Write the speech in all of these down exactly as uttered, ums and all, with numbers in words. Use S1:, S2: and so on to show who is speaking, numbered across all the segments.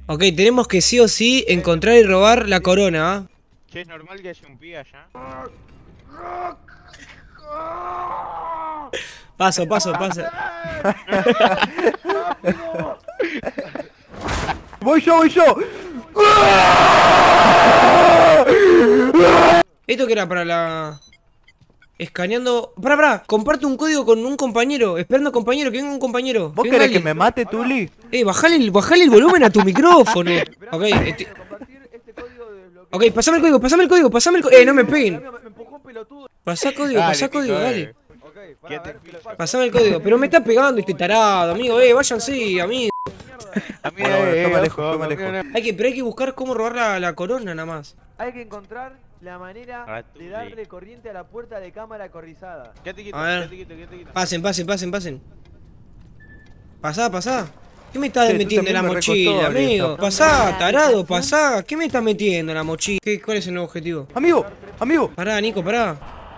S1: Ok, tenemos que sí o sí encontrar y robar la corona, ¿ah?
S2: Che, es normal que haya un pibe allá.
S1: Paso, paso, paso.
S3: Voy yo, voy yo.
S1: ¿Esto qué era para la...? Escaneando... Pará, pará, comparte un código con un compañero. Esperando compañero, que venga un compañero.
S3: ¿Vos
S1: que
S3: querés
S1: alguien.
S3: que me mate, Tuli?
S1: Eh, bajale el, bajale el volumen a tu micrófono. Ok, este... Ok, pasame el código, pasame el código, pasame el código. Eh, no me peguen. Pasá código,
S2: Dale,
S1: pasá código,
S2: Tico,
S1: dale.
S2: ¿Qué te pido?
S1: Pasame el código. Pero me está pegando este tarado, amigo. Eh, váyanse, amigo.
S2: Amigo,
S3: Bueno, bueno, yo me
S2: eh,
S3: alejo,
S2: ojo,
S3: yo me
S2: amigo,
S3: alejo.
S2: no.
S1: Hay que, pero hay que buscar cómo robar la, la corona nada más.
S4: Hay que encontrar la manera
S2: Ratuli.
S4: de darle corriente a la puerta de cámara corrizada.
S2: Quédate quieto,
S1: A ver.
S2: quédate quieto, quédate quieto.
S1: Pasen, pasen, pasen, pasen. Pasá, pasá. ¿Qué me estás
S3: Che, tú
S1: metiendo en la
S3: también me
S1: mochila,
S3: recostó,
S1: amigo?
S3: listo.
S1: Pasá, tarado, pasá. ¿Qué me estás metiendo en la mochila? ¿Qué, ¿Cuál es el nuevo objetivo?
S3: Amigo, amigo.
S1: Pará, Nico, pará.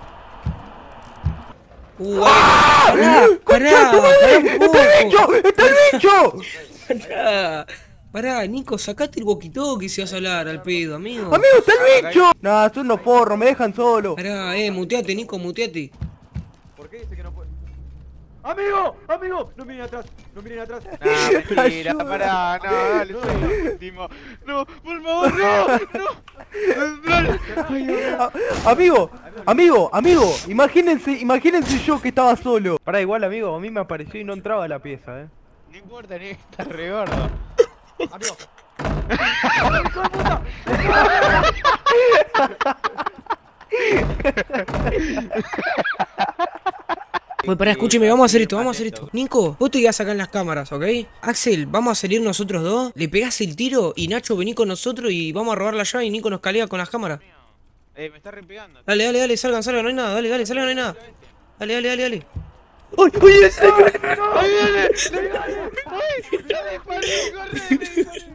S1: Uh, hay... Pará, pará, pará un poco.
S3: ¡Está el bicho! ¡Está el bicho!
S1: Pará, pará, Nico, sacate el walkie-talkie si vas a hablar al pedo, amigo.
S3: ¡Amigo, está el bicho! Nah, son unos porros, me dejan solo.
S1: Pará, eh, muteate, Nico, muteate.
S4: ¿Por qué dice que no puede? ¡Amigo! ¡Amigo! No miren atrás, no miren atrás.
S2: No, mentira,
S3: Ayuda.
S2: pará, no, dale, soy el último. No, por favor, no, no. Dale. Ay, Dios.
S3: A- Amigo, amigo, amigo, imagínense, imagínense yo que estaba solo.
S5: Pará, igual amigo, a mí me apareció y no entraba a la pieza, eh.
S2: No importa, ni está re gordo.
S4: Amigo.
S1: Pues pará, escúcheme, vamos a hacer esto, vamos a hacer esto. Nico, vos te quedás acá en las cámaras, ¿ok? Axel, vamos a salir nosotros dos, le pegás el tiro y Nacho vení con nosotros y vamos a robar la llave y Nico nos calea con las cámaras.
S2: Eh, me está repegando.
S1: Dale, dale, dale, salgan, salgan, no hay nada, dale, dale, salgan, no hay nada. Dale, dale, dale, dale. ¡Uy, uy, ese!
S2: ¡Ahí viene! ¡Ay! ¡Le disparé! ¡Corre! ¡Le disparé!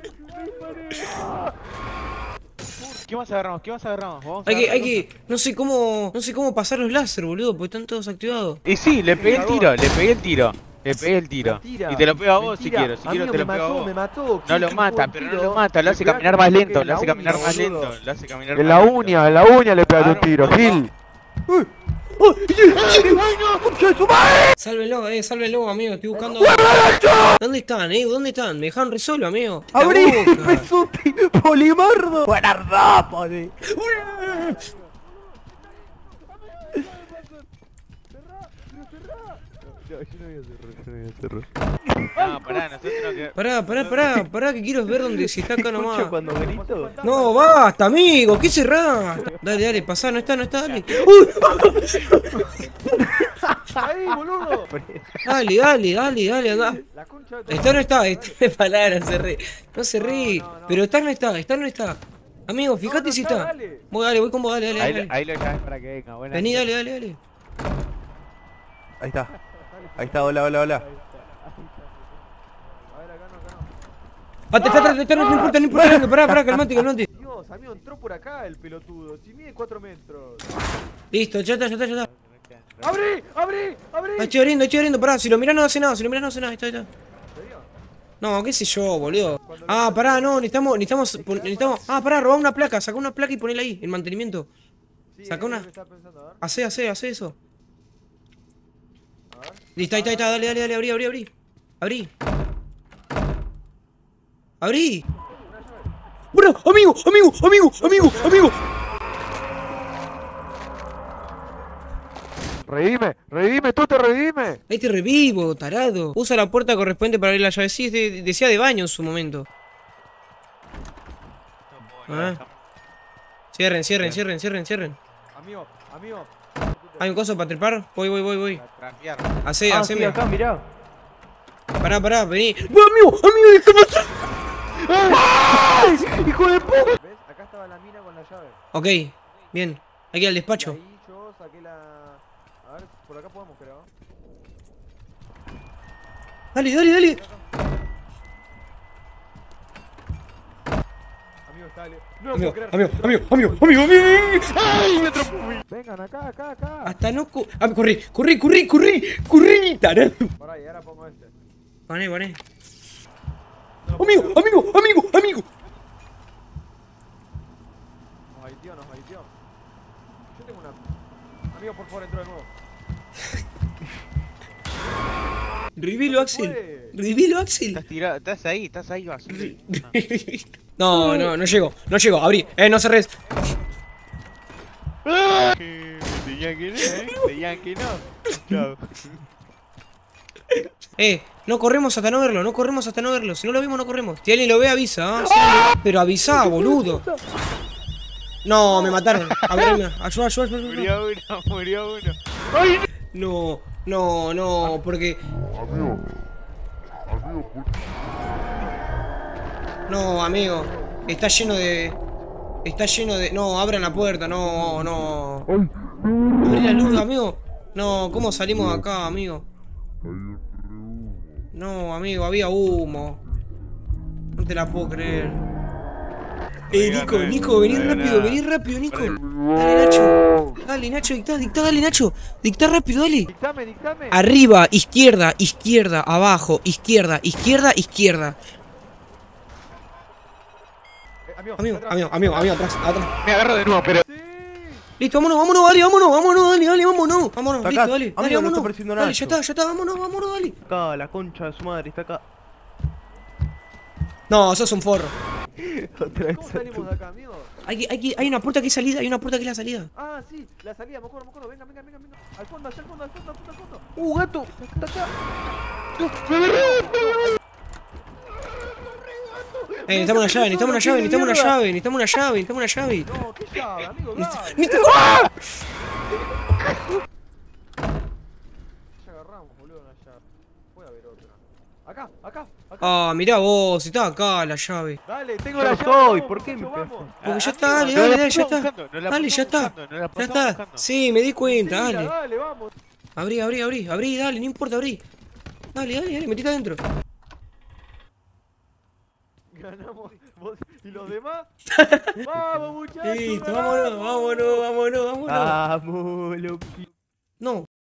S2: ¿Qué más agarramos? ¿Qué más agarramos? Vamos a
S1: Hay que,
S2: agarrar
S1: hay que, no sé cómo, no sé cómo pasar los láser, boludo, porque están todos activados.
S2: Y sí, le pegué el tiro, le pegué el tiro. Le pegué el tiro.
S4: Mentira,
S2: Y te lo pego a vos
S4: mentira.
S2: si quiero. Si quiero
S4: Amigo,
S2: te lo
S4: me
S2: pego a
S4: mató,
S2: vos.
S4: me mató.
S2: No
S4: ¿Quién
S2: lo
S4: tuvo
S2: mata,
S4: un
S2: pero no
S4: tiro?
S2: lo mata, lo
S4: Me
S2: hace
S4: pegaste
S2: caminar más
S4: en la
S2: lento, lo hace
S4: uña,
S2: caminar más
S4: boludo.
S2: lento, lo hace caminar
S5: En
S2: más
S5: la
S2: lento.
S5: uña, en la uña le pegaste un tiro, Gil.
S1: Sálvenlo, eh, sálvenlo, amigo, estoy buscando. ¿Dónde están, eh? ¿Dónde están? Me dejaron re solo, amigo. La
S3: ¡Abrí!
S1: boca.
S3: ¡Pesuti! ¡Polimardo! ¡Buenarda, poli!
S2: No, pará, nosotros no que...
S1: Pará, pará, pará, pará, que quiero ver dónde si está acá nomás.
S5: ¿Escucho cuando grito?
S1: No, basta, amigo, ¿qué cerrás? Dale, dale, pasá, no está, no está, dale. Uy.
S4: ¡Ahí, boludo!
S1: Dale, dale, dale, dale, anda.
S4: La concha de tu
S1: Está no está, está de palabra, se ríe. No se ríe,
S4: No, no, no.
S1: pero está no está, está no está. Amigo, fíjate
S4: no
S1: si
S4: está,
S1: está.
S4: dale.
S1: Voy, dale, voy con vos, dale, dale,
S2: Ahí,
S1: dale.
S2: lo- ahí lo llaves para que venga, buena.
S1: Vení, dale, dale, dale.
S3: Ahí está. Ahí está, hola, hola, hola.
S1: Ah, te está, te está, no importa, no importa, pará, pará, calmate, calmate.
S4: Dios, amigo, entró por acá el pelotudo. Si mide cuatro metros.
S1: Listo, ya está, ya está, ya está.
S4: ¡Abrí! ¡Abrí! ¡Abrí!
S1: Ah, estoy abriendo, estoy abriendo, pará, si lo mirás no hace nada, si lo mirás no hace nada, está, está. No, qué sé yo, boludo. Ah, pará, no, necesitamos, necesitamos, pon- necesitamos. Ah, pará, robá una placa, saca una placa y ponela ahí, en mantenimiento.
S4: Sí,
S1: Saca
S4: es
S1: una.
S4: lo que estaba pensando, a ver.
S1: Hacé, hacé, hacé eso.
S4: A ver.
S1: Listo, ahí está, ahí está, dale, dale, dale, abrí, abrí, abrí. Abrí. Abrí. ¡Bro! ¡Amigo! ¡Amigo! ¡Amigo! ¡Amigo! ¡Amigo!
S5: Redime, redime, tú te redime.
S1: Ahí te revivo, tarado. Usa la puerta correspondiente para abrir la llave. Sí, de- decía de baño en su momento. Ah. Cierren, cierren, cierren, cierren, cierren.
S4: Amigo, amigo.
S1: ¿Hay un coso para trepar? Voy, voy, voy, voy.
S2: Trampear.
S1: Hacé,
S5: Ah, sí,
S1: haceme.
S5: acá, mirá.
S1: Pará, pará, vení. ¡Oh, amigo! ¡Amigo! ¡Deja pasar!
S5: ¡Hijo de puta!
S4: ¿Ves? Acá estaba la mina con la llave.
S1: Ok, bien. Hay que ir al
S4: Y
S1: despacho.
S4: ahí yo saqué la... A ver, por acá podemos, creo.
S1: Dale, dale, dale.
S4: Amigo, está... No,
S1: Amigo,
S4: puedo creer.
S1: amigo, amigo, amigo, amigo, amigo.
S4: ¡Ay, me atropó! Vengan, acá, acá, acá.
S1: Hasta no... cu- Ah, corrí, corrí, corrí, corrí, corrí, tarado.
S4: Pará, y ahora pongo este.
S1: Poné, poné. Amigo, amigo, amigo, amigo. Revivilo, Axel. Revivilo, Axel.
S2: Estás tirado, estás ahí, estás ahí, basura.
S1: No, no, no llego. No llego. Abrí. Eh, no cerrés.
S2: Tenían que no, eh. Tenían que no. Chao.
S1: Eh, no corremos hasta no verlo. No corremos hasta no verlo. Si no lo vimos, no corremos. Si alguien lo ve, avisa. ¿Ah? Si alguien- Pero avisa, boludo. No, me mataron. Abrime. Ayuda, ayuda, ayuda, ayuda.
S2: Murió uno, murió uno.
S1: No, no, no, porque... No, amigo. Está lleno de... Está lleno de... No, abran la puerta, no, no. Abrí la luz, amigo. No, ¿cómo salimos de acá, amigo? No, amigo, había humo. No te la puedo creer. Eh, Nico, Nico, vení rápido, vení rápido, Nico. Dale, Nacho. Dale, Nacho, dictá, dictá, dale, Nacho. Dictá rápido, dale.
S4: Dictame, dictame.
S1: Arriba, izquierda, izquierda, abajo, izquierda, izquierda, izquierda.
S4: Eh, amigo,
S1: Amigo,
S4: atrás.
S1: amigo, amigo, amigo, atrás, atrás.
S2: Me agarro de nuevo, pero.
S4: Sí.
S1: Listo, vámonos, vámonos, dale, vámonos, vámonos, dale, dale, vámonos. Vámonos,
S3: Está
S1: listo,
S3: acá.
S1: dale,
S3: Amigo,
S1: dale,
S3: lo está
S1: vámonos.
S3: persiguiendo
S1: Dale,
S3: Nacho.
S1: ya está, ya está, vámonos, vámonos, dale.
S3: Acá, la concha de su madre, está acá.
S1: No, sos un forro.
S3: Otra vez.
S4: ¿Cómo salimos de acá, amigo?
S1: Hay, que- hay, que- hay una puerta que es salida, hay una puerta que es la salida.
S4: Ah, sí, la salida, me acuerdo, me acuerdo. Venga, venga, venga, venga. Al fondo, allá al fondo, al fondo, al fondo, al fondo.
S3: ¡Uh, gato! ¡Está acá!
S1: Eh, necesitamos una llave, necesitamos una llave, necesitamos una llave, necesitamos una llave, necesitamos una llave.
S4: No, qué llave, amigo, dale.
S1: Necesitamos-
S4: Ya agarramos, boludo, una llave. Puede haber otra. Acá, acá, acá.
S1: Ah, mirá vos, está acá la llave.
S4: Dale, tengo
S3: Yo
S4: la
S3: no
S4: llave.
S3: soy,
S4: vamos,
S3: ¿por qué
S4: muchacho,
S3: me
S4: vamos.
S1: Porque ya
S2: Ah,
S1: está, dale,
S2: amigo,
S1: dale,
S2: no la
S1: dale, ya
S2: pasamos
S1: está.
S2: buscando, no la
S1: Dale, ya
S2: pasamos
S1: está.
S2: buscando, no la
S1: Ya
S2: pasamos
S1: está.
S2: buscando.
S1: Sí, me di cuenta,
S4: Mira,
S1: dale.
S4: dale, vamos.
S1: Abrí, abrí, abrí, abrí, dale, no importa, abrí. Dale, dale, dale, metite adentro.
S4: Ganamos vos y los demás. Vamos, muchachos.
S1: Listo,
S4: ganamos.
S1: vámonos, vámonos, vámonos, vámonos.
S3: Vamos, loquito.
S1: No.